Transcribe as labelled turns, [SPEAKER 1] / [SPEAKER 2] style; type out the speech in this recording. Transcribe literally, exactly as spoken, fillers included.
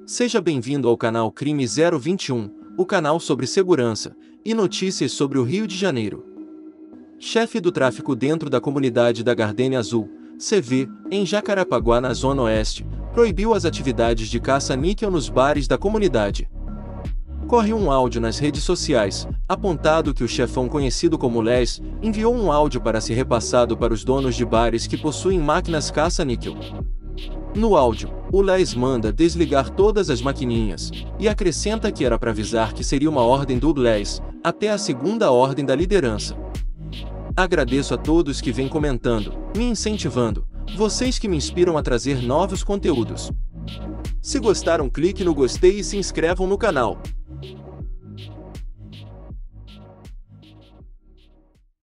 [SPEAKER 1] Seja bem-vindo ao canal Crime zero vinte e um, o canal sobre segurança e notícias sobre o Rio de Janeiro. Chefe do tráfico dentro da comunidade da Gardenia Azul, C V, em Jacarapaguá, na Zona Oeste, proibiu as atividades de caça-níquel nos bares da comunidade. Corre um áudio nas redes sociais, apontado que o chefão conhecido como Les enviou um áudio para ser repassado para os donos de bares que possuem máquinas caça-níquel. No áudio, o Les manda desligar todas as maquininhas, e acrescenta que era para avisar que seria uma ordem do Les, até a segunda ordem da liderança. Agradeço a todos que vêm comentando, me incentivando, vocês que me inspiram a trazer novos conteúdos. Se gostaram, clique no gostei e se inscrevam no canal.